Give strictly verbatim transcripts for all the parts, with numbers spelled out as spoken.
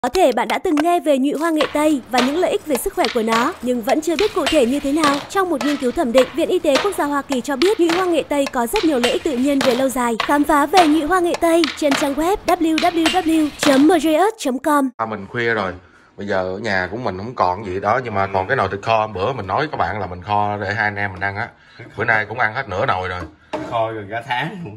Có thể bạn đã từng nghe về nhụy hoa nghệ Tây và những lợi ích về sức khỏe của nó, nhưng vẫn chưa biết cụ thể như thế nào. Trong một nghiên cứu thẩm định, Viện Y tế Quốc gia Hoa Kỳ cho biết nhụy hoa nghệ Tây có rất nhiều lợi ích tự nhiên về lâu dài. Khám phá về nhụy hoa nghệ Tây trên trang web w w w chấm mjus chấm com. Mình khuya rồi, bây giờ ở nhà của mình không còn gì đó, nhưng mà còn cái nồi thịt kho bữa mình nói các bạn là mình kho để hai anh em mình ăn á. Bữa nay cũng ăn hết nửa nồi rồi. Kho gần cả tháng luôn.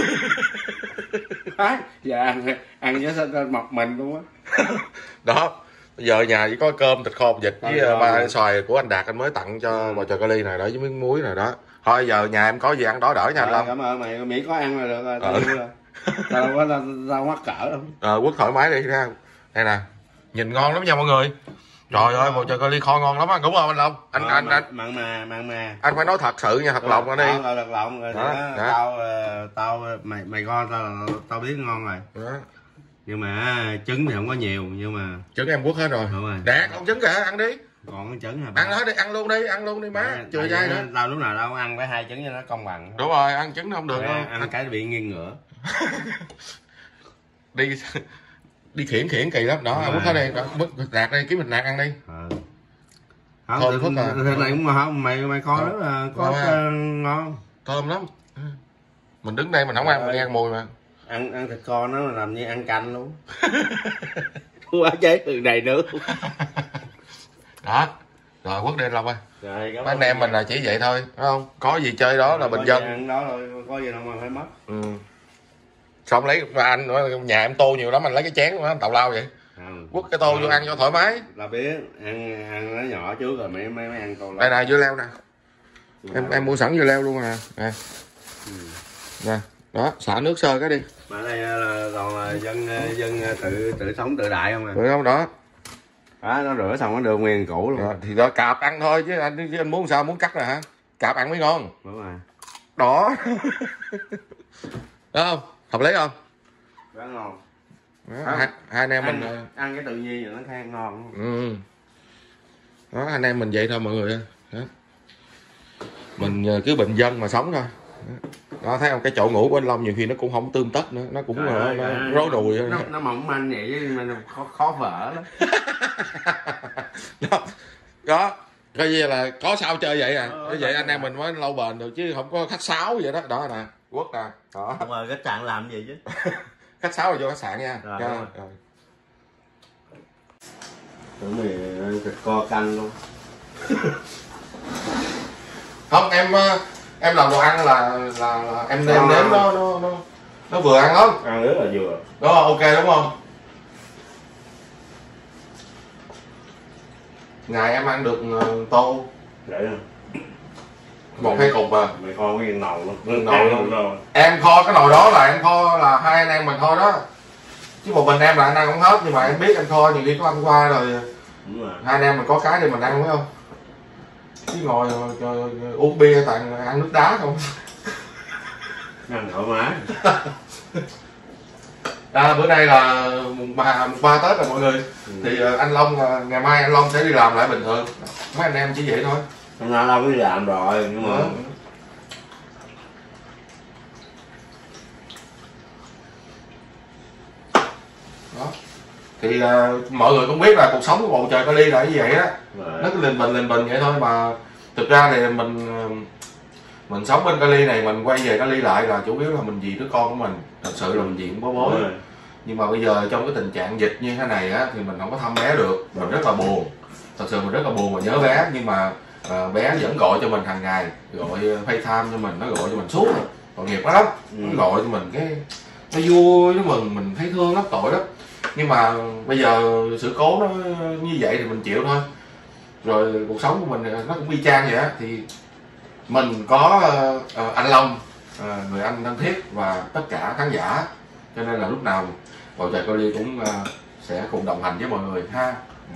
Giờ ăn ăn với mọc mình luôn á. Đó, bây giờ nhà chỉ có cơm thịt kho vịt với Rồi, ba rồi. xoài của anh Đạt anh mới tặng cho bò trời Cali này đó, với miếng muối này đó. Thôi giờ nhà em có gì ăn đó đỡ nha anh Long. Cảm ơn mày, miễn có ăn là được rồi. Tao Ừ. đâu có tao đâu có tao mắc cỡ đâu. Ờ, Quốc thoải mái đi ha. Đây nè, nhìn ngon lắm nha mọi người. Trời ơi, bò trời Cali kho ngon lắm á, đúng không anh Long? Anh Ờ, anh anh mặn mà mặn mà. anh phải nói thật sự nha, thật lòng ra đi. Tao thật lòng rồi. Đó, Đó, đó. tao tao mày mày ngon tao tao biết ngon rồi. Đó. Nhưng mà trứng thì không có nhiều, nhưng mà Trứng em Quốc hết rồi. đúng rồi. Đạt, ông trứng kìa, ăn đi. Còn cái trứng hả? Ăn hết đi, ăn luôn đi, ăn luôn đi má, Tại- chưa tại dai vì nữa. Tao lúc nào tao cũng ăn với hai trứng cho nó công bằng. Đúng rồi, ăn trứng nó không được Để đâu. ăn cái bị nghiêng ngửa. Đi đi khiển khiển kỳ lắm đó. Đúng Ông Quốc rồi. hết đi, đó, Quốc Đạt đi, kiếm thịt nạc ăn đi. Ờ. Thôi, Không, Phúc à. thịt thịt này cũng không, mày mày coi rất là có Ngon ha. ờ, ngon. Thơm lắm. Mình đứng đây mình không ăn mình nghe mùi mà. Ăn ăn thịt con nó làm như ăn canh luôn. Quá chế từ này nữa. Đó. Rồi Quốc đi Long ơi. Rồi, cảm Mấy anh ơn em mình là chỉ vậy thôi, đúng không? Có gì chơi đó là bình dân. Có gì ăn đó thôi, có gì đâu mà phải mất. Ừ. Xong lấy mà anh nữa, nhà em tô nhiều lắm, anh lấy cái chén của anh tào lao vậy. Không. Quốc cái tô vô ăn cho thoải mái. Là biết ăn ăn nó nhỏ trước rồi mấy mấy mấy ăn còn Đây nè, dưa leo nè. Em em mua sẵn dưa leo luôn nè. Nè. Ừ. Nè. Đó, xả nước sơ cái đi. Mà đây là toàn là dân dân tự tự sống tự đại không à. Được không đó? Đó, nó rửa xong nó đưa nguyên củ luôn. Rồi, thì đó cạp ăn thôi chứ anh chứ anh muốn sao, muốn cắt rồi hả? Cạp ăn mới ngon. Đúng rồi. Đó. Đó không? Hợp lý không? Rất ngon. Đó, hai, hai anh em ăn, mình ăn cái tự nhiên rồi nó khen ngon. ừ. Đó, anh em mình vậy thôi mọi người. Đó. Mình cứ bình dân mà sống thôi. Đó, thấy không, cái chỗ ngủ của anh Long nhiều khi nó cũng không tươm tất nữa, nó cũng Trời nó, ơi, nó trời ơi, rối đùi nó, nó mỏng manh vậy chứ mình khó, khó vỡ lắm. đó. Đó, coi như là có sao chơi vậy à. Ờ, Như vậy anh em mình mới lâu bền được chứ không có khách sáo vậy đó. Đó nè, Quốc nè. Đó. Đúng rồi, cái trạng làm gì chứ. Khách sáo là vô khách sạn nha. Rồi, Nha. đúng rồi. Rồi. Tưởng mày thịt co canh luôn. Không, em em làm đồ ăn là là, là em nêm nếm nó nó nó nó vừa ăn lắm. Ăn rất là vừa. Đó, ok đúng không? Ngày em ăn được uh, tô Để rồi. một hai cục à. Mày kho nguyên nồi luôn. Nguyên nồi luôn. Rồi. Em kho cái nồi đó là em kho là hai anh em mình thôi đó, chứ một mình em là anh ăn không hết, nhưng mà em biết em kho nhiều khi có ăn qua rồi Đúng rồi. hai anh em mình có cái thì mình ăn, phải không? Chứ ngồi uh, uống bia toàn ăn nước đá không. Ăn thoải mái. À, bữa nay là mùng ba mùng ba Tết rồi mọi người. Ừ. Thì uh, anh Long uh, ngày mai anh Long sẽ đi làm lại bình thường. Mấy anh em chỉ vậy thôi. Hôm nay đâu có đi làm rồi, nhưng mà Đó. Đó. Thì uh, mọi người cũng biết là cuộc sống của bầu trời Cali là như vậy á. Rồi. Nó cứ linh bình linh bình vậy thôi, mà thực ra thì mình uh, mình sống bên Cali này, mình quay về Cali lại là chủ yếu là mình vì đứa con của mình. Thật sự là mình vì cũng bó bối. Đúng rồi. Nhưng mà bây giờ trong cái tình trạng dịch như thế này á thì mình không có thăm bé được, mình rất là buồn. Thật sự mình rất là buồn và nhớ bé, nhưng mà à, bé vẫn gọi cho mình hàng ngày, gọi FaceTime cho mình, nó gọi cho mình suốt rồi, tội nghiệp quá lắm. Ừ. Nó gọi cho mình cái nó vui, nó mừng, mình thấy thương lắm, tội lắm. Nhưng mà bây giờ sự cố nó như vậy thì mình chịu thôi. Rồi cuộc sống của mình nó cũng y chang vậy á, thì mình có uh, anh Long, uh, người anh thân thiết, và tất cả khán giả, cho nên là lúc nào bầu trời Cali cũng uh, sẽ cùng đồng hành với mọi người ha.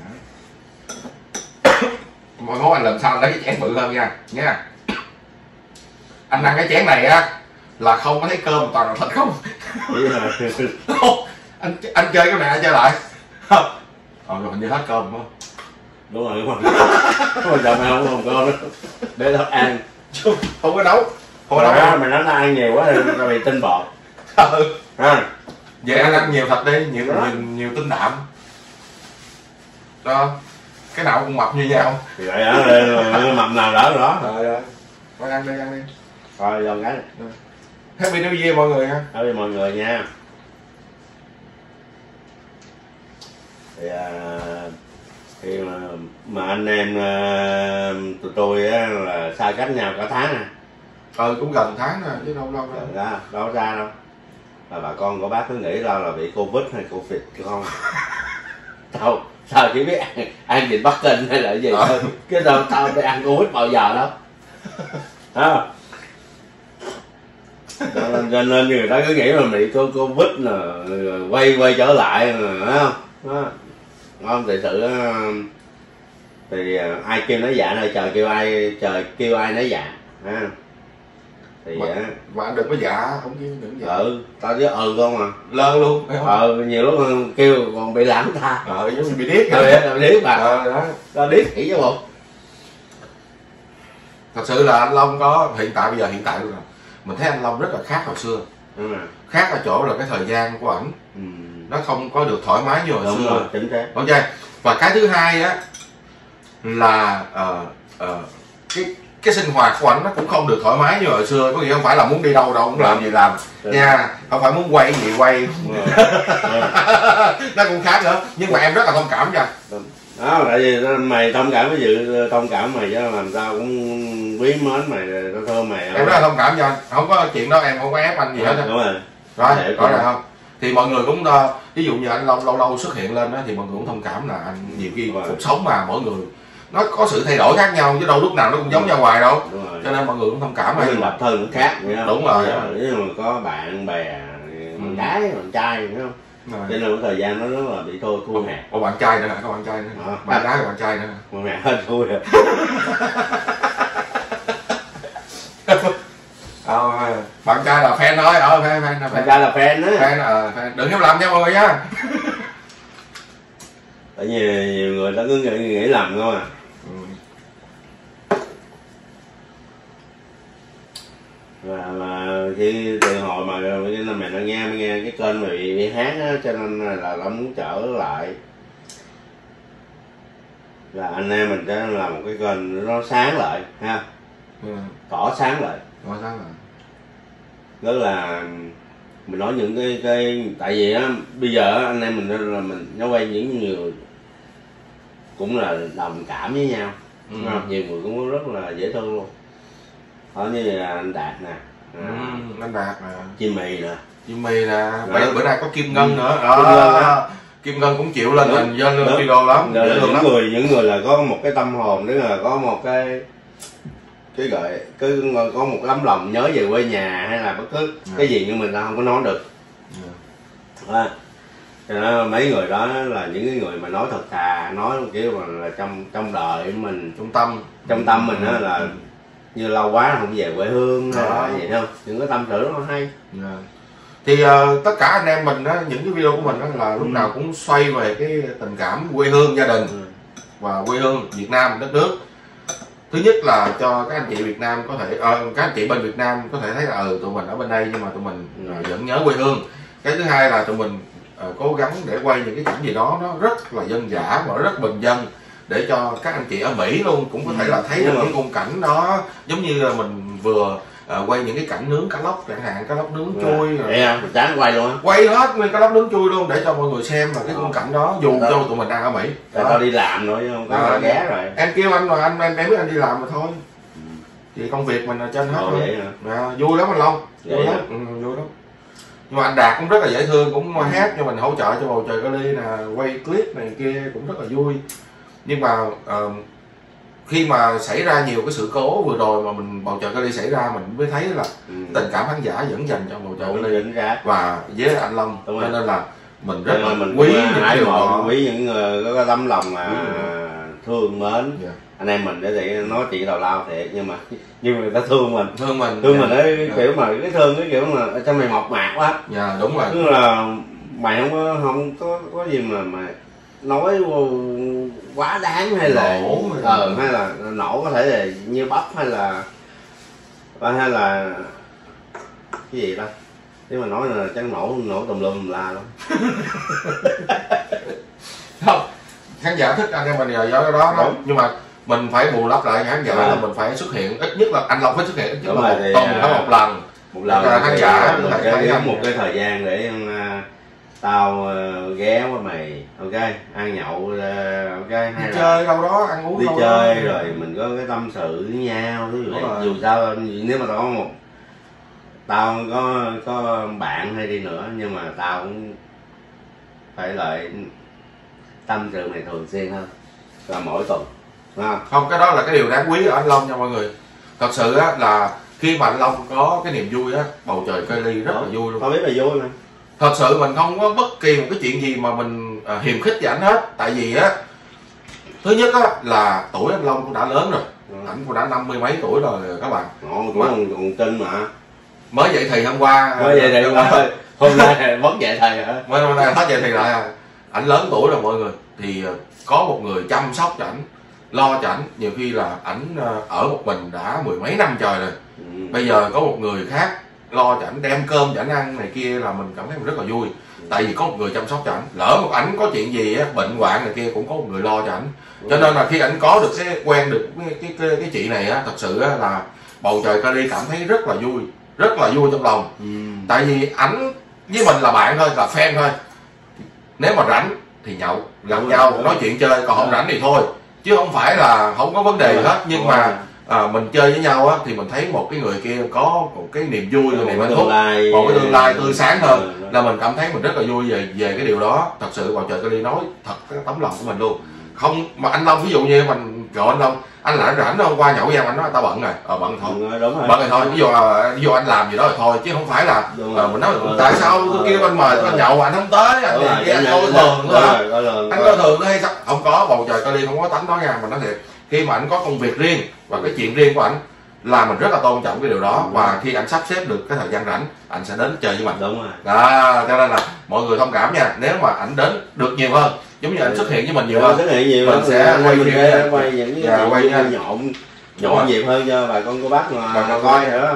Mọi món anh lần sau lấy cái chén bự hơn nha nha. Anh ăn cái chén này á là không có thấy cơm, toàn là thịt không. Không, anh anh chơi cái này anh chơi lại không. Ờ rồi hình như hết cơm đúng không? Đúng rồi, đúng rồi. Không giờ mày không còn cơm nữa. Để tao ăn. Không có nấu. Không có Rồi nấu. đó, mày nói nó ăn nhiều quá thì tao bị tinh bột. Ừ. Ha. Vậy anh ăn nhiều thịt đi, nhiều nhiều, nhiều tinh đạm. đó, cái nào cũng mập như nhau. Thì vậy đó, mập nào đỡ đó. Rồi rồi, thôi ăn đi, ăn đi. Rồi rồi cái. Happy New Year mọi người ha. Happy mọi người nha. Thì à, khi mà, mà anh em à, tụi tôi á là xa cách nhau cả tháng à. Ừ cũng gần tháng rồi chứ đâu lâu đâu. Ra, đâu ra đâu. Mà bà con của bác cứ nghĩ đâu là bị Covid hay Covid chứ không. Tao sao chỉ biết ăn, ăn thịt Bắc Kinh hay là cái gì à. thôi. Chứ đâu tao đi ăn Covid bao giờ đâu. À. Cho nên người ta cứ nghĩ là bị Covid là quay quay trở lại phải không? Đó. Không thực sự thì ai kêu nói dạ thôi, trời kêu ai trời kêu ai nói dạ ha. Thì mà, mà anh đừng có dạ, không kêu đừng dạ. Ừ, tao chứ ừ không à. Lơ luôn. Ờ nhiều lúc kêu còn bị lãng ta. Ờ giống như bị điếc. Ờ bị điếc mà. Ờ đó. Tao điếc khỉ chứ bộ. Thật sự là anh Long có hiện tại bây giờ hiện tại luôn rồi. Mình thấy anh Long rất là khác hồi xưa. Đúng rồi. Khác ở chỗ là cái thời gian của ảnh. Ừ. Nó không có được thoải mái như hồi Đúng xưa. rồi, chính xác. Ok. Và cái thứ hai á là uh, uh, cái cái sinh hoạt của ảnh nó cũng không được thoải mái như hồi xưa. Có nghĩa không phải là muốn đi đâu đâu cũng làm gì làm nha, không phải muốn quay gì quay. Nó cũng khác nữa, nhưng mà em rất là thông cảm cho đó. Tại vì mày thông cảm với dự thông cảm mày chứ làm sao cũng quý mến mày, tao thương mày. Em rất là thông cảm cho anh, không có chuyện đó, em không có ép anh gì hết. Đúng rồi. Rồi có rồi không? Thì mọi người cũng uh, ví dụ như anh lâu lâu lâu xuất hiện lên đó thì mọi người cũng thông cảm là anh nhiều khi cuộc sống mà mỗi người nó có sự thay đổi khác nhau chứ đâu lúc nào nó cũng giống nhau hoài đâu. Cho nên mọi người cũng thông cảm. Mình lập thân nó khác. Đúng rồi. Nếu mà có bạn bè bạn gái bạn trai phải không? Rồi. Cho nên cái thời gian nó rất là bị thôi thua hẹp. Có bạn trai nữa hả? Có bạn trai nữa. À, bạn gái và bạn trai nữa. Mà mẹ hết thua rồi. Ờ, bạn trai là fan thôi, ờ fan fan là fan. Bạn trai là fan đó. Fan ờ fan. Đừng hiểu lầm nha mọi người nhá. Tại vì nhiều người ta cứ nghĩ, nghĩ lầm không à. Ừ. Và mà khi từ hồi mà mày đã nghe mày nghe cái kênh mày bị, bị hát á, cho nên là nó muốn trở lại là anh em mình sẽ làm một cái kênh nó sáng lại ha. Ừ. Tỏ sáng lại. Tỏ sáng lại. Đó là mình nói những cái cái tại vì á bây giờ anh em mình là mình nó quay những người cũng là đồng cảm với nhau. Ừ. Nhiều người cũng rất là dễ thương luôn. Đó như là anh Đạt nè. Ừ, anh Đạt nè. Jimmy nè. Jimmy nè. Bữa, bữa nay có Kim Ngân nữa. Đó. Kim Ngân, đó. Kim Ngân cũng chịu lên hình lên video lắm. Là những lắm. người những người là có một cái tâm hồn, tức là có một cái cái gọi cứ có một tấm lòng nhớ về quê nhà hay là bất cứ yeah. cái gì nhưng mình ta không có nói được. Yeah. À, cho nên mấy người đó là những cái người mà nói thật thà, nói kiểu mà là trong trong đời mình, trong tâm trong tâm mình đó là như lâu quá không về quê hương hay là gì không, những cái tâm sự nó hay. Yeah. Thì uh, tất cả anh em mình đó, những cái video của mình đó là lúc ừ. nào cũng xoay về cái tình cảm quê hương, gia đình ừ. và quê hương Việt Nam, đất nước. Thứ nhất là cho các anh chị Việt Nam có thể, uh, các anh chị bên Việt Nam có thể thấy là ừ, tụi mình ở bên đây nhưng mà tụi mình uh, vẫn nhớ quê hương. Cái thứ hai là tụi mình uh, cố gắng để quay những cái cảnh gì đó nó rất là dân dã và rất bình dân, để cho các anh chị ở Mỹ luôn cũng có thể là thấy được những khung cảnh đó, giống như là mình vừa uh, quay những cái cảnh nướng cá lóc chẳng hạn, cá lóc nướng chui rồi. À, mình dám quay luôn á. Quay hết nguyên cá lóc nướng chui luôn để cho mọi người xem là cái khung cảnh đó dù đó. Cho tụi mình đang ở Mỹ. Tại tao đi làm rồi chứ không có à, ghé rồi. Em kêu anh rồi anh em biết anh đi làm rồi thôi. Thì công việc mình là trên hết thôi. À, vui lắm anh Long. Vui lắm. Ừ, vui lắm. Nhưng mà anh Đạt cũng rất là dễ thương, cũng ừ. hát cho mình, hỗ trợ cho Bầu Trời Cali nè, quay clip này kia cũng rất là vui. Nhưng mà uh, khi mà xảy ra nhiều cái sự cố vừa rồi mà mình Bầu Trời Cali xảy ra, mình mới thấy là ừ. tình cảm khán giả vẫn dành cho Bầu Trời Cali và với anh Long. Cho nên là mình rất là mình quý những điều đó, quý những người có cái tấm lòng mà thương mến. Yeah. Anh em mình để thì nói chuyện tào lao thiệt nhưng mà nhưng mà người ta thương mình, thương mình, thương yeah. mình ấy cái yeah. kiểu mà cái thương cái kiểu mà cho mày mộc mạc quá. Dạ yeah, đúng rồi. Tức là mày không có không có có gì mà mà nói quá đáng hay là nổ ờ hay là nổ, có thể là như bắp hay là hay là cái gì đó, nếu mà nói là chắc nổ nổ tùm lum tùm la lắm. Không, khán giả thích anh em mình giờ do đó đó, nhưng mà mình phải bù đắp lại khán giả, à. là mình phải xuất hiện ít nhất là anh Long phải xuất hiện ít nhất là một tuần có một lần, một lần là khán giả phải có một cái thời gian để uh, tao uh, ghé qua mày, ok, ăn nhậu, uh, ok, hay đi là chơi đâu đó, ăn uống đi đâu chơi đó. Rồi mình có cái tâm sự với nhau, ví dụ dù sao nếu mà tao có một tao có có bạn hay đi nữa, nhưng mà tao cũng phải lại tâm sự này thường xuyên hơn là mỗi tuần, không? Không, cái đó là cái điều đáng quý ở anh Long nha mọi người. Thật sự á là khi mà anh Long có cái niềm vui á, bầu trời cây ly rất là vui luôn. Tao biết là vui mà. Thật sự mình không có bất kỳ một cái chuyện gì mà mình à, hiềm khích với ảnh hết. Tại vì á, thứ nhất á là tuổi anh Long cũng đã lớn rồi, ừ. ảnh cũng đã năm mươi mấy tuổi rồi các bạn. Ồ, cũng còn, còn tin mà. Mới dậy thì hôm qua. Mới dậy thì hôm qua. Hôm nay mất dậy thì hả? Mới hôm nay hết dậy thì lại à. Ảnh lớn tuổi rồi mọi người, thì có một người chăm sóc cho ảnh, lo cho ảnh. Nhiều khi là ảnh ở một mình đã mười mấy năm trời rồi, ừ. bây giờ có một người khác lo cho ảnh, đem cơm cho ảnh ăn này kia, là mình cảm thấy mình rất là vui. Ừ. Tại vì có một người chăm sóc cho ảnh, lỡ một ảnh có chuyện gì á, bệnh hoạn này kia cũng có một người lo cho ảnh. Ừ. Cho nên là khi ảnh có được cái quen được cái cái cái, cái chị này á, thật sự á là bầu trời Cali cảm thấy rất là vui, rất là vui trong lòng. Ừ. Tại vì ảnh với mình là bạn thôi, là fan thôi. Nếu mà rảnh thì nhậu, gặp ừ, nhau ừ. nói chuyện chơi, còn không rảnh thì thôi, chứ không phải là không có vấn đề ừ. hết. Nhưng ừ. mà à, mình chơi với nhau á, thì mình thấy một cái người kia có một cái niềm vui, ừ. niềm hạnh phúc, một cái tương lai tươi sáng hơn, ừ. là mình cảm thấy mình rất là vui về về cái điều đó. Thật sự bầu trời Cali nói thật cái tấm lòng của mình luôn. Không mà anh Long ví dụ như mình gọi anh Long, anh lại rảnh hôm qua nhậu với em, anh nói tao bận rồi, ờ bận thôi, ừ, đúng rồi. bận rồi thôi, ví dụ ví dụ anh làm gì đó rồi thôi, chứ không phải là à, mình nói ừ, tại sao tôi kêu anh mời anh nhậu anh không tới, anh thì anh coi thường nữa hả, anh coi thường nữa hay sao? Không có, bầu trời Cali không có tánh đó nha, mình nói thiệt. Khi mà anh có công việc riêng và cái chuyện riêng của anh là mình rất là tôn trọng cái điều đó, và khi anh sắp xếp được cái thời gian rảnh anh sẽ đến chơi với mình. Đúng rồi đó, cho nên là mọi người thông cảm nha, nếu mà anh đến được nhiều hơn, giống như anh xuất hiện với mình nhiều hơn, xuất hiện nhiều mình hơn, sẽ quay video, quay những cái dạ, quay nhộn nhộn nhịp hơn cho bà con cô bác mà coi nữa.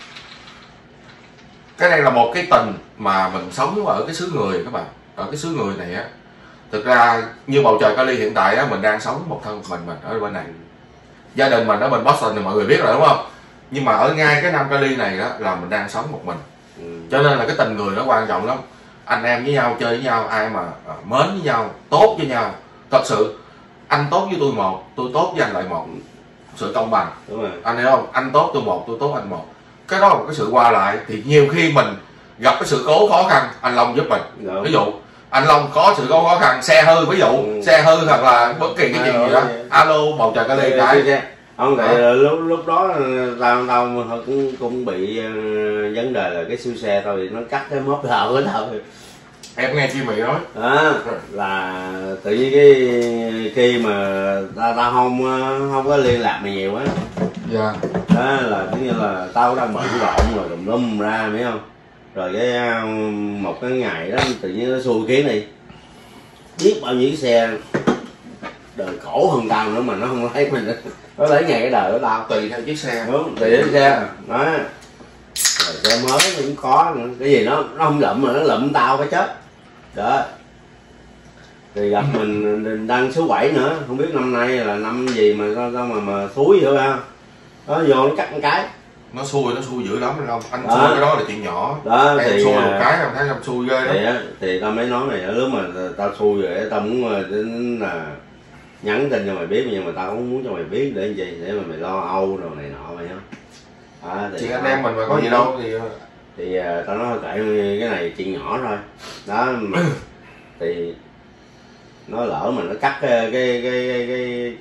Cái này là một cái tình mà mình sống ở cái xứ người các bạn, ở cái xứ người này á. Thực ra như bầu trời Cali hiện tại á, mình đang sống một thân mình mình ở bên này, gia đình mình ở bên Boston thì mọi người biết rồi đúng không? Nhưng mà ở ngay cái Nam Cali này đó là mình đang sống một mình, ừ. cho nên là cái tình người nó quan trọng lắm. Anh em với nhau, chơi với nhau, ai mà uh, mến với nhau, tốt với nhau. Thật sự anh tốt với tôi một, tôi tốt với anh lại một, sự công bằng. Đúng rồi. Anh hiểu không? Anh tốt tôi một, tôi tốt anh một. Cái đó là một cái sự qua lại. Thì nhiều khi mình gặp cái sự cố khó khăn, anh Long giúp mình. Đúng. Ví dụ anh Long có sự cố khó khăn, xe hư ví dụ, ừ. xe hư hoặc là bất kỳ cái chuyện gì đó, alo bầu trời Cali cái. Không tại lúc lúc đó tao tao cũng cũng bị uh, vấn đề là cái siêu xe tao thì nó cắt cái mốp đầu của tao. Em nghe chị Mỹ nói đó là tự nhiên cái khi mà tao tao không không có liên lạc mày nhiều á, dạ đó là tức như là tao đang bận rộn rồi tùm lum ra biết không, rồi cái một cái ngày đó tự nhiên nó xui kiến này biết bao nhiêu cái xe đời khổ hơn tao nữa mà nó không lấy mình, nó lấy ngày cái đời của tao tùy theo chiếc xe. Đúng, tùy theo chiếc xe đó, rồi xe mới cũng có nữa. Cái gì nó nó không lụm mà nó lụm tao phải chết đó. Thì gặp mình đang số bảy nữa, không biết năm nay là năm gì mà sao, sao mà mà thúi vậy ba, nó vô nó cắt một cái, nó xui nó xui dữ lắm không anh, đó. Xui cái đó là chuyện nhỏ đó. Em thì xui một cái em thấy em xui ghê thì, á, thì tao mới nói mày lúc mà tao xui rồi tao muốn đến là nhắn tin cho mày biết, nhưng mà tao cũng muốn cho mày biết để làm gì, để mà mày lo âu rồi này nọ mày không. À, chị anh em mình mà có gì đâu thì thì uh, tao nói kệ cái này chuyện nhỏ thôi đó mà, thì nó lỡ mà nó cắt cái cái cái cái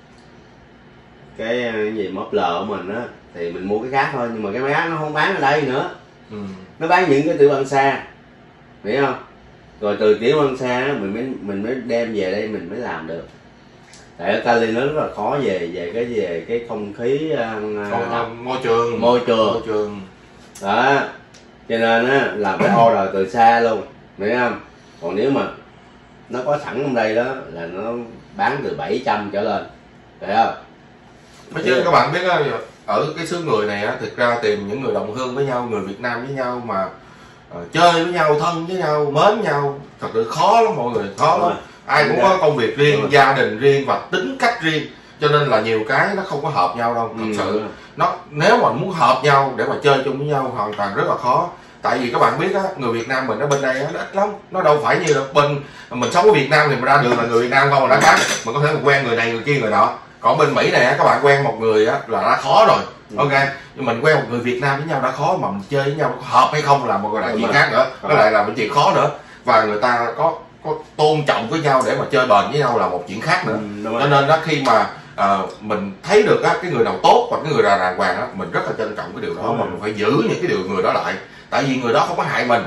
cái, cái gì mớp lờ của mình á thì mình mua cái khác thôi, nhưng mà cái máy khác nó không bán ở đây nữa, ừ. nó bán những cái tiểu băng xa hiểu không, rồi từ tiểu băng xa đó, mình mới mình mới đem về đây mình mới làm được. Tại ở Cali nó rất là khó về về cái về cái không khí uh, môi trường môi trường môi trường đó, cho nên á là phải order từ xa luôn hiểu không. Còn nếu mà nó có sẵn trong đây đó là nó bán từ bảy trăm trở lên phải không. Mấy chứ các bạn biết á, ở cái xứ người này á, thực ra tìm những người đồng hương với nhau, người Việt Nam với nhau mà uh, chơi với nhau, thân với nhau, mến nhau thật sự khó lắm mọi người, khó lắm. ai cũng có công việc riêng, gia đình riêng và tính cách riêng, cho nên là nhiều cái nó không có hợp nhau đâu. Thật ừ. sự nó nếu mà muốn hợp nhau để mà chơi chung với nhau hoàn toàn rất là khó. Tại vì các bạn biết á, người Việt Nam mình ở bên đây á, nó ít lắm, nó đâu phải như là bên mình sống ở Việt Nam thì mình ra đường là người Việt Nam không, là đã khác, mình có thể mình quen người này người kia người nọ. Còn bên Mỹ này á, các bạn quen một người á là đã khó rồi. Ok, nhưng mình quen một người Việt Nam với nhau đã khó, mà mình chơi với nhau có hợp hay không là một cái đại chuyện khác nữa, cái lại là một chuyện khó nữa. Và người ta có có tôn trọng với nhau để mà chơi bền với nhau là một chuyện khác nữa. Ừ, cho nên đó, khi mà uh, mình thấy được á, cái người nào tốt và cái người nào đàng hoàng á, mình rất là trân trọng cái điều đó. Ừ. Mà mình phải giữ những cái điều người đó lại, tại vì người đó không có hại mình.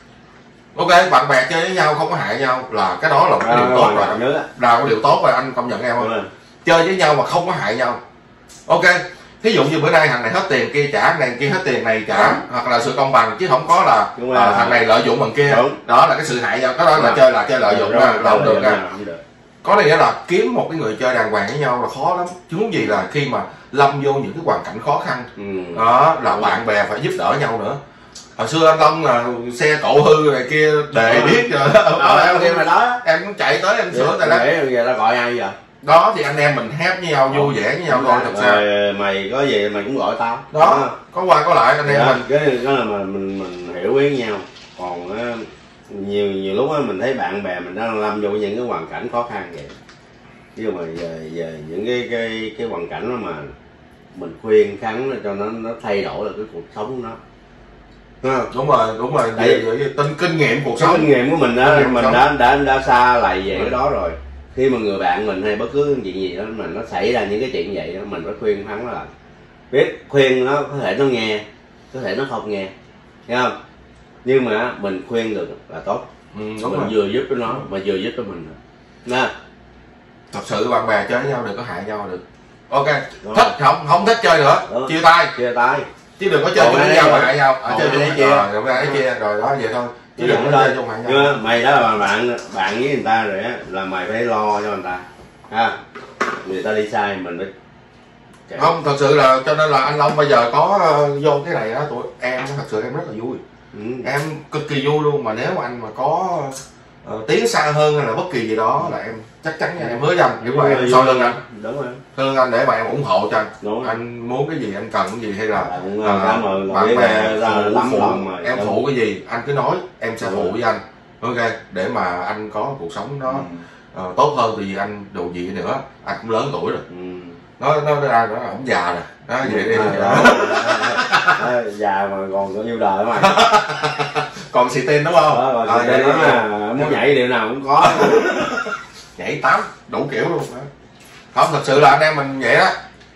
Ok, bạn bè chơi với nhau không có hại nhau là cái đó là một cái điều tốt rồi, là một điều tốt rồi, anh công nhận em không? Ừ. Chơi với nhau mà không có hại nhau. Ok, thí dụ như bữa nay thằng này hết tiền kia trả, thằng này kia hết tiền này trả, đúng. Hoặc là sự công bằng, chứ không có là à, thằng này lợi dụng bằng kia. Đúng. Đó là cái sự hại nhau, cái đó là chơi là chơi lợi dụng ra, là không được ra. Có nghĩa là kiếm một cái người chơi đàng hoàng với nhau là khó lắm, chứ huống gì là khi mà lâm vô những cái hoàn cảnh khó khăn. Ừ. Đó là bạn bè phải giúp đỡ nhau nữa. Hồi xưa anh Long là xe cộ hư này kia để biết rồi đó. Ờ, em kia mà đó em cũng chạy tới em sửa tay đó. Để giờ ta gọi ai giờ? Đó thì anh em mình hép với nhau, vui vẻ với nhau thôi. Thật sao mày có gì mày cũng gọi tao đó, đó. Có qua có lại anh em dạ, mình cái đó là mình mình mình hiểu với nhau. Còn uh, nhiều nhiều lúc á mình thấy bạn bè mình đang lâm vô những cái hoàn cảnh khó khăn vậy, chứ mà giờ, giờ những cái cái cái hoàn cảnh đó mà mình khuyên khắn cho nó nó thay đổi là cái cuộc sống nó. Đúng rồi, đúng rồi. Tại vì tin kinh nghiệm cuộc sống, kinh nghiệm của mình đó, mình đã đã đã xa lầy về cái đó rồi. Khi mà người bạn mình hay bất cứ chuyện gì đó mình nó xảy ra những cái chuyện vậy đó, mình phải khuyên hắn là biết khuyên nó có thể nó nghe, có thể nó không nghe, thấy không? Nhưng mà mình khuyên được là tốt. Ừ, đúng mình rồi. Vừa giúp cho nó mà vừa giúp cho mình nè. Thật sự bạn bè chơi với nhau đừng có hại nhau được. Ok, đúng thích rồi. không không thích chơi nữa, đúng. chia tay, chia tay, chứ đừng có chơi chung với nhau mà hại nhau. Ở chơi chung với nhau rồi ra chia rồi đó vậy thôi. Chứ đừng có chơi chung hại nhau. Nhưng mày đó là bạn bạn với người ta rồi á, là mày phải lo cho người ta. Ha. Người ta đi sai mình phải chạy. Không, thật sự là cho nên là anh Long bây giờ có uh, vô cái này á, tụi em thật sự em rất là vui. Ừ. Em cực kỳ vui luôn, mà nếu mà anh mà có uh, tiến xa hơn hay là bất kỳ gì đó là em chắc chắn nha, em hứa với anh, nhưng mà em sau lưng anh. Đúng rồi. Lưng anh để mà em ủng hộ cho anh. Đúng rồi. Anh muốn cái gì, anh cần cái gì hay là bạn, uh, bạn bè lắm lòng em phụ cái gì anh cứ nói, em sẽ phụ với anh. Ok, để mà anh có cuộc sống nó ừ. uh, tốt hơn, vì anh đồ gì nữa, anh cũng lớn tuổi rồi. Ừ. nó nó ra nó ổng già rồi đó, vậy đi. Già mà còn có nhiêu đời mà còn xì tên đúng không? Đó, còn xì tên đó mà muốn nhảy điều nào cũng có. Nhảy tám đủ kiểu luôn đó. Không, thật sự là anh em mình vậy đó,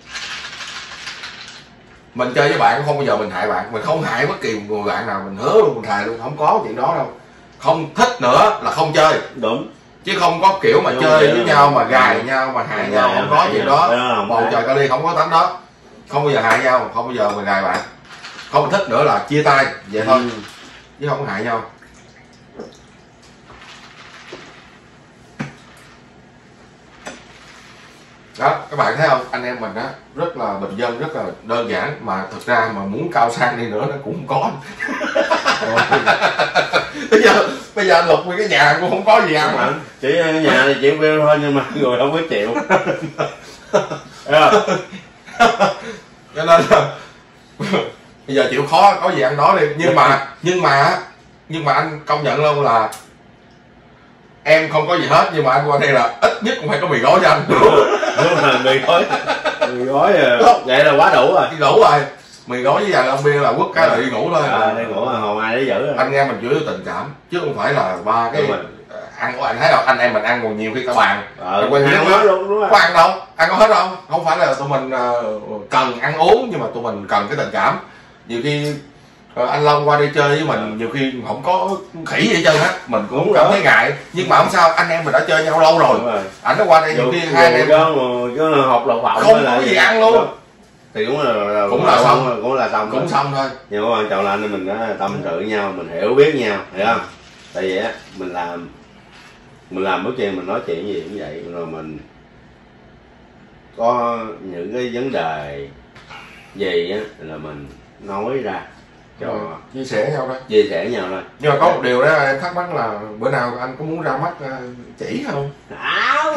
mình chơi với bạn không bao giờ mình hại bạn, mình không hại bất kỳ một người bạn nào, mình hứa luôn, mình thề luôn, không có chuyện đó đâu. Không thích nữa là không chơi. Đúng. Chứ không có kiểu mà đúng chơi với nhau mà gài nhau mà hại nhau, không có chuyện đó. Bầu trời Cali không có tánh đó, không bao giờ hại nhau, không bao giờ mình gài bạn. Không thích nữa là chia tay vậy thôi, ừ. chứ không có hại nhau. Đó, các bạn thấy không, anh em mình á rất là bình dân, rất là đơn giản, mà thực ra mà muốn cao sang đi nữa nó cũng không có. bây giờ bây giờ anh Lục với cái nhà cũng không có gì ăn mà. Chỉ nhà thì chịu bill thôi, nhưng mà người không có chịu. Cho nên là bây giờ chịu khó có gì ăn đó đi, nhưng mà nhưng mà nhưng mà anh công nhận luôn là em không có gì hết, nhưng mà anh qua đây là ít nhất cũng phải có mì gói cho anh. Đúng rồi, mì gói mì gói vậy là quá đủ rồi. Đủ rồi, mì gói với vài lon bia là quất cái là đi ngủ thôi. À, đi ngủ là hồn ai để giữ rồi. Anh em mình chủ yếu tình cảm chứ không phải là ba cái ăn của anh thấy không, anh em mình ăn còn nhiều khi cả bàn. Ờ, quen ăn hết luôn, đúng không? Có ăn đâu, ăn có hết đâu, không phải là tụi mình uh, cần ăn uống, nhưng mà tụi mình cần cái tình cảm. Nhiều khi uh, anh Long qua đây chơi với mình, nhiều khi không có khỉ gì hết trơn á, mình cũng đúng cảm rồi. Thấy ngại, nhưng mà không sao, anh em mình đã chơi nhau lâu rồi. rồi. Anh nó qua đây nhiều khi hai anh em có học lậu phộng không có gì ăn luôn. Thì cũng là, là cũng là xong, cũng là xong cũng xong thôi. Nhưng mà quan trọng là anh mình có tâm sự với nhau, mình hiểu biết nhau, hiểu không? Tại vì á mình làm mình làm bất kỳ mình nói chuyện gì cũng vậy, rồi mình có những cái vấn đề gì á là mình nói ra, cho chia sẻ nhau thôi, chia sẻ nhau thôi. Nhưng mà có một điều đó em thắc mắc là bữa nào anh có muốn ra mắt uh, chỉ không? Áo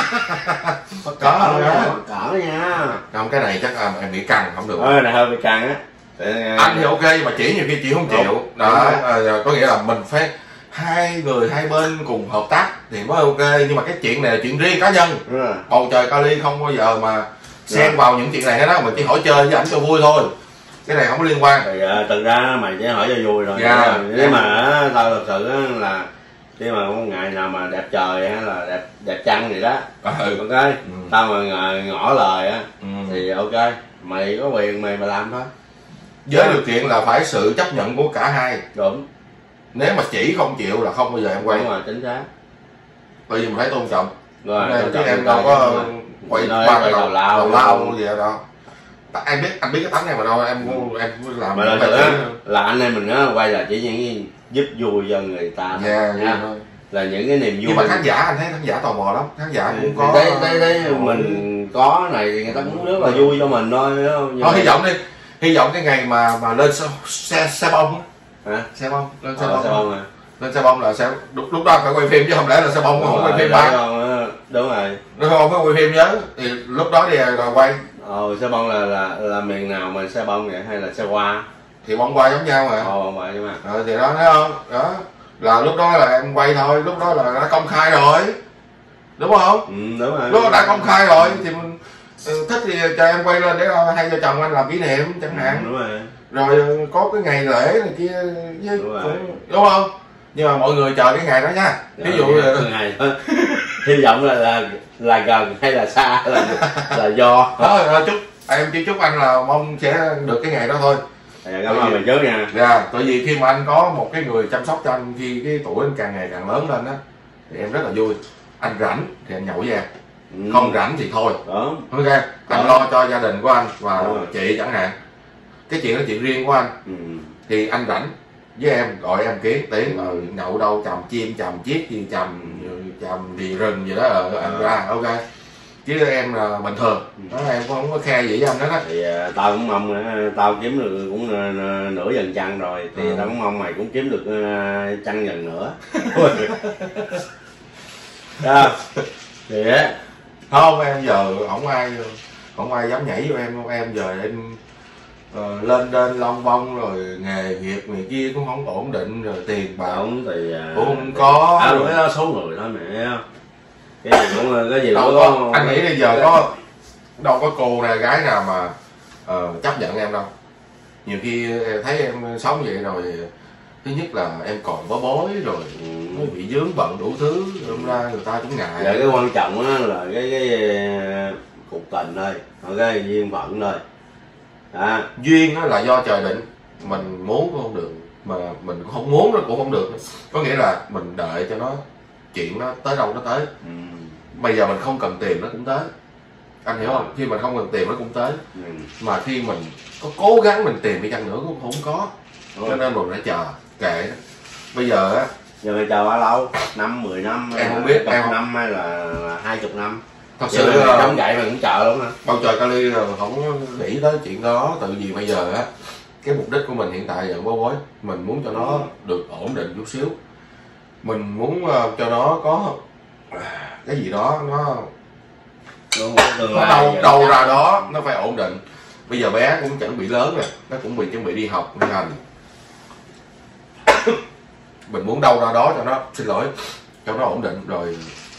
có không á? Cỡ nha. Không, cái này chắc là em nghĩ căng không được. Ờ này hơi bị căng á. Anh thì ok mà chỉ nhiều khi chị không chịu đó, à, có nghĩa là mình phải hai người hai bên cùng hợp tác thì mới ok, nhưng mà cái chuyện này là chuyện riêng cá nhân. Bầu trời Kali không bao giờ mà xen vào những chuyện này hết đó, mình chỉ hỏi chơi với ảnh cho vui thôi, cái này không có liên quan. Thì uh, thực ra mày chỉ hỏi cho vui rồi. Yeah, nếu yeah. mà tao thật sự là khi mà có một ngày nào mà đẹp trời hay là đẹp đẹp trăng gì đó, ừ. ok, ừ. tao mà ngỏ lời á, ừ. thì ok, mày có quyền mày mà làm thôi. Với điều kiện là phải sự chấp nhận của cả hai. Đúng. Nếu mà chỉ không chịu là không bao giờ em quay. Đúng rồi, chính xác. Bởi vì mình thấy tôn trọng. Rồi, nên chứ em đâu có quay ba cái đầu lao đầu lao gì đó. Em biết, anh biết cái tánh này mà đâu, em ừ. em làm mà là, là, là anh em mình á quay là chỉ những giúp vui cho người ta thôi. Yeah, nha. thôi. Là những cái niềm vui. Nhưng mà khán giả anh thấy khán giả tò mò lắm, khán giả cũng có. Đấy, đấy, đấy, mình có này thì người ta cũng rất là vui cho mình thôi. Thôi hy vọng đi, hy vọng cái ngày mà mà lên xe xe, xe bông á, hả? Xe bông, lên xe ờ, bông. Xe bông à. Lên xe bông là sẽ lúc, lúc đó phải quay phim chứ không lẽ là xe bông không quay phim ba. Đúng rồi. Nó không có quay phim nhớ thì lúc đó thì rồi quay. Ờ, xe bông là là là miền nào mà xe bông vậy hay là xe hoa? Thì bông qua giống nhau mà. Ờ, bông qua nhưng mà. Ờ, thì đó thấy không? Đó là lúc đó là em quay thôi, lúc đó là đã công khai rồi, đúng không? Ừ, đúng rồi. Lúc đó đã công khai rồi thì mình thích thì cho em quay lên để hai vợ chồng anh làm kỷ niệm chẳng hạn. Ừ, đúng rồi. Rồi có cái ngày lễ này kia với đúng, cũng, đúng không? Nhưng mà mọi người chờ cái ngày đó nha. Ví dụ là ngày đó hy vọng là là là gần hay là xa là là do đó, chúc em chỉ chúc anh là mong sẽ được cái ngày đó thôi. Dạ, cảm ơn mình trước nha. Dạ, tại vì khi mà anh có một cái người chăm sóc cho anh khi cái tuổi anh càng ngày càng lớn lên á thì em rất là vui. Anh rảnh thì anh nhậu với em, ừ. không rảnh thì thôi. Đó. Ok, anh lo cho gia đình của anh và chị chẳng hạn. Cái chuyện đó chuyện riêng của anh. Ừ. Thì anh rảnh với em gọi em kiến tiếng ừ. nhậu đâu chầm chim chầm chiếc gì chầm chầm gì rừng gì đó ở anh ra ok. Chứ em là bình thường, đó, em cũng không có khe gì với anh đó đó. Thì uh, tao cũng mong uh, tao kiếm được cũng uh, nửa dần chăn rồi thì ừ. tao cũng mong mày cũng kiếm được uh, chăn dần nữa. Đó. Thì á không em giờ không ai không ai dám nhảy vô em không em giờ em uh, lên trên long bông rồi nghề nghiệp người kia cũng không ổn định rồi tiền bạc thì uh, cũng không có. À, rồi đó số người thôi mẹ. Cái gì cũng cái gì đâu cũng có, có. Anh nghĩ bây giờ có đâu có cô này gái nào mà uh, chấp nhận em đâu. Nhiều khi thấy em sống vậy rồi thứ nhất là em còn bó bối rồi ừ. mới bị dướng bận đủ thứ đâm ra người ta cũng ngại. Dạ, cái quan trọng á là cái cái cuộc tình thôi, ok, duyên phận thôi. À. Duyên đó là do trời định, mình muốn cũng không được mà mình cũng không muốn nó cũng không được. Có nghĩa là mình đợi cho nó chuyện nó tới đâu nó tới. Ừ. Bây giờ mình không cần tìm nó cũng tới, anh hiểu không? Khi mình không cần tìm nó cũng tới. Ừ. Mà khi mình có cố gắng mình tìm đi chăng nữa cũng không có. Ừ. Cho nên mình phải chờ kệ. Bây giờ á, giờ mày chờ bao lâu? Năm, mười năm, em không biết, em năm hay là hai chục năm? Thật sự là chống gậy mà cũng chờ luôn hả? Bầu trời Kali không nghĩ tới chuyện đó, tự vì bây giờ á cái mục đích của mình hiện tại là bó bối, mình muốn cho nó được ổn định chút xíu, mình muốn cho nó có cái gì đó nó đúng, nó đâu đâu ra đó nó phải ổn định. Bây giờ bé cũng chuẩn bị lớn rồi, nó cũng bị chuẩn bị đi học đi hành. Mình muốn đâu ra đó cho nó, xin lỗi, cho nó ổn định rồi.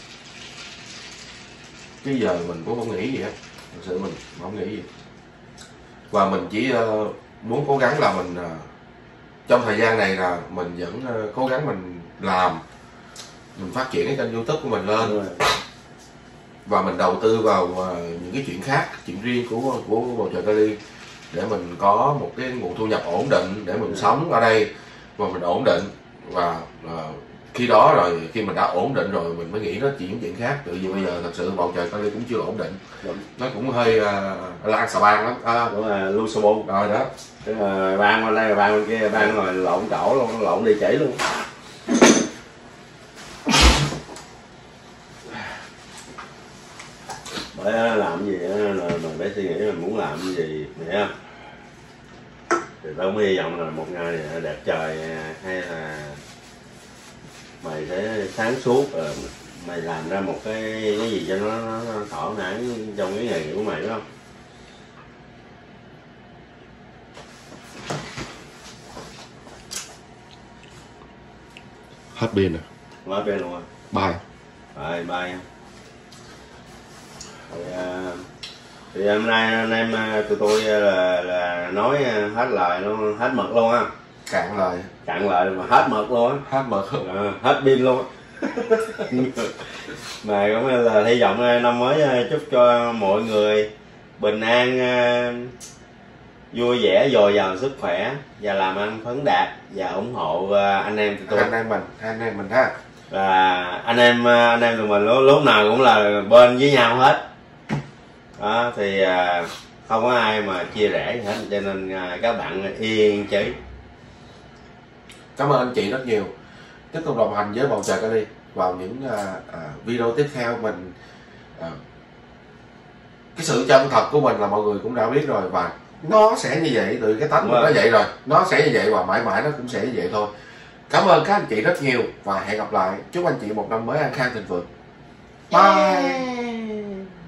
Chứ giờ mình cũng không nghĩ gì hết, thật sự mình không nghĩ gì. Và mình chỉ uh, muốn cố gắng là mình uh, trong thời gian này là mình vẫn uh, cố gắng mình làm, mình phát triển cái kênh YouTube của mình lên. Và mình đầu tư vào uh, những cái chuyện khác, chuyện riêng của của Bầu Trời Kali để mình có một cái nguồn thu nhập ổn định để mình sống ở đây và mình ổn định. Và uh, khi đó rồi khi mình đã ổn định rồi mình mới nghĩ nó chuyện chuyện khác. Tự vì bây giờ thật sự Bầu Trời Kali cũng chưa ổn định. Đúng. Nó cũng hơi uh, lan xà bang lắm. À, đúng là lu xà bông rồi đó. Tức là bang qua đây, bang bên kia, bang rồi lộn chỗ luôn, lộn đi chỉ luôn. Bởi làm gì đó là mình phải suy nghĩ mình muốn làm cái gì, hiểu không? Thì tao mới hy vọng là một ngày đẹp trời, hay là mày sẽ sáng suốt, rồi mày làm ra một cái cái gì cho nó, nó, nó thỏa mãn trong cái nghề nghiệp của mày, đúng không? Hết pin rồi. Hết pin luôn rồi. Bye. Rồi bye. Thì, uh, thì hôm nay anh em tụi tôi là, là nói hết lời luôn, hết mực luôn á. Cạn lời. Cạn lời mà hết mực luôn á. Hết mực. À, hết pin luôn á. Mà cũng là hy vọng năm mới chúc cho mọi người bình an, vui vẻ, dồi dào sức khỏe và làm ăn phấn đạt, và ủng hộ anh em tụi tôi. Anh em mình, anh em mình ha. Là anh em anh em tụi mình lúc, lúc nào cũng là bên với nhau hết. Đó thì không có ai mà chia rẽ gì hết, cho nên các bạn yên chí. Cảm ơn anh chị rất nhiều. Tiếp tục đồng hành với Bầu Trời Ca Ly vào những uh, uh, video tiếp theo. Mình uh, cái sự chân thật của mình là mọi người cũng đã biết rồi, và nó sẽ như vậy, từ cái tánh của nó vậy rồi, nó sẽ như vậy và mãi mãi nó cũng sẽ như vậy thôi. Cảm ơn các anh chị rất nhiều và hẹn gặp lại. Chúc anh chị một năm mới an khang thịnh vượng. Bye. Yeah.